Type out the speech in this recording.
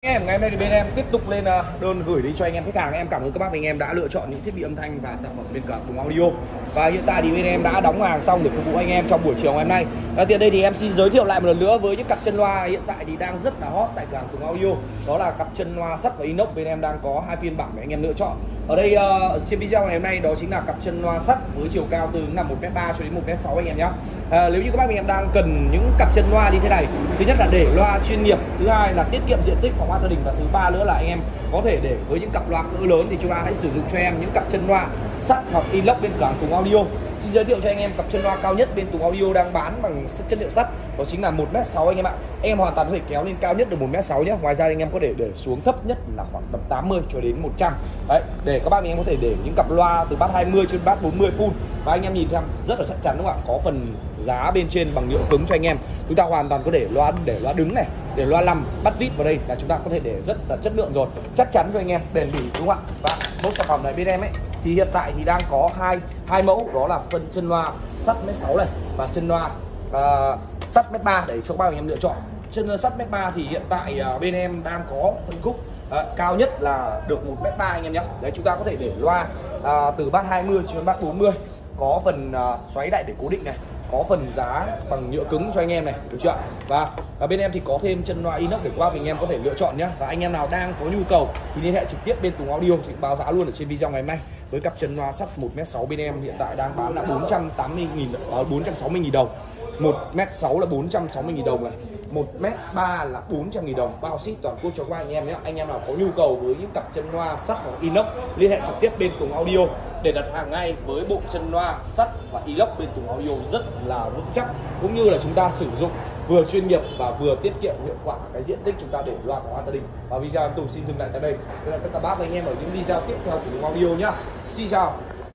Em ngày hôm nay thì bên em tiếp tục lên đơn gửi đi cho anh em khách hàng. Em cảm ơn các bác và anh em đã lựa chọn những thiết bị âm thanh và sản phẩm bên cửa hàng Tùng Audio. Và hiện tại thì bên em đã đóng hàng xong để phục vụ anh em trong buổi chiều ngày hôm nay. Tiện đây thì em xin giới thiệu lại một lần nữa với những cặp chân loa hiện tại thì đang rất là hot tại cửa hàng Tùng Audio. Đó là cặp chân loa sắt và inox. Bên em đang có hai phiên bản để anh em lựa chọn. Ở đây trên video ngày hôm nay đó chính là cặp chân loa sắt với chiều cao từ 1m3 cho đến 1m6 anh em nhé. Nếu như các bác anh em đang cần những cặp chân loa như thế này, thứ nhất là để loa chuyên nghiệp, thứ hai là tiết kiệm diện tích phòng hoa gia đình, và thứ ba nữa là anh em có thể để với những cặp loa cỡ lớn thì chúng ta hãy sử dụng cho em những cặp chân loa sắt hoặc inox bên cửa hàng Tùng Audio. Xin giới thiệu cho anh em cặp chân loa cao nhất bên Tùng Audio đang bán bằng chất liệu sắt, đó chính là 1m6 anh em ạ. Anh em hoàn toàn có thể kéo lên cao nhất được 1m6 nhé. Ngoài ra anh em có thể để xuống thấp nhất là khoảng tầm 80 cho đến 100. Đấy, để các bác anh em có thể để những cặp loa từ bass 20 cho đến bass 40 full. Và anh em nhìn xem rất là chắc chắn đúng không ạ? Có phần giá bên trên bằng nhựa cứng cho anh em. Chúng ta hoàn toàn có để loa đứng này, để loa nằm, bắt vít vào đây là chúng ta có thể để rất là chất lượng rồi, chắc chắn cho anh em, bền bỉ đúng không ạ? Và mẫu sản phẩm này bên em ấy thì hiện tại thì đang có hai mẫu, đó là phân chân loa sắt m6 này và chân loa sắt m3 để cho các bác anh em lựa chọn. Chân sắt m3 thì hiện tại bên em đang có phân khúc cao nhất là được 1m3 anh em nhé. Đấy, chúng ta có thể để loa từ bass 20 cho đến bass 40, có phần xoáy đại để cố định này, có phần giá bằng nhựa cứng cho anh em này, được chưa? Và bên em thì có thêm chân loa inox để qua anh em có thể lựa chọn nhé. Và anh em nào đang có nhu cầu thì liên hệ trực tiếp bên Tùng Audio thì báo giá luôn ở trên video ngày hôm nay. Với cặp chân loa sắt 1m6 bên em hiện tại đang bán là 460.000 đồng. 1m6 là 460.000 đồng này, 1m3 là 400.000 đồng, bao ship toàn quốc cho các anh em nhé. Anh em nào có nhu cầu với những cặp chân loa sắt hoặc inox liên hệ trực tiếp bên Tùng Audio để đặt hàng ngay với bộ chân loa sắt và inox bên Tùng Audio rất là vững chắc, cũng như là chúng ta sử dụng vừa chuyên nghiệp và vừa tiết kiệm hiệu quả cái diện tích chúng ta để loa phòng hoa gia đình. Và video em Tùng xin dừng lại tại đây. Tất cả các bác và anh em ở những video tiếp theo của Tùng Audio nhá. Xin chào.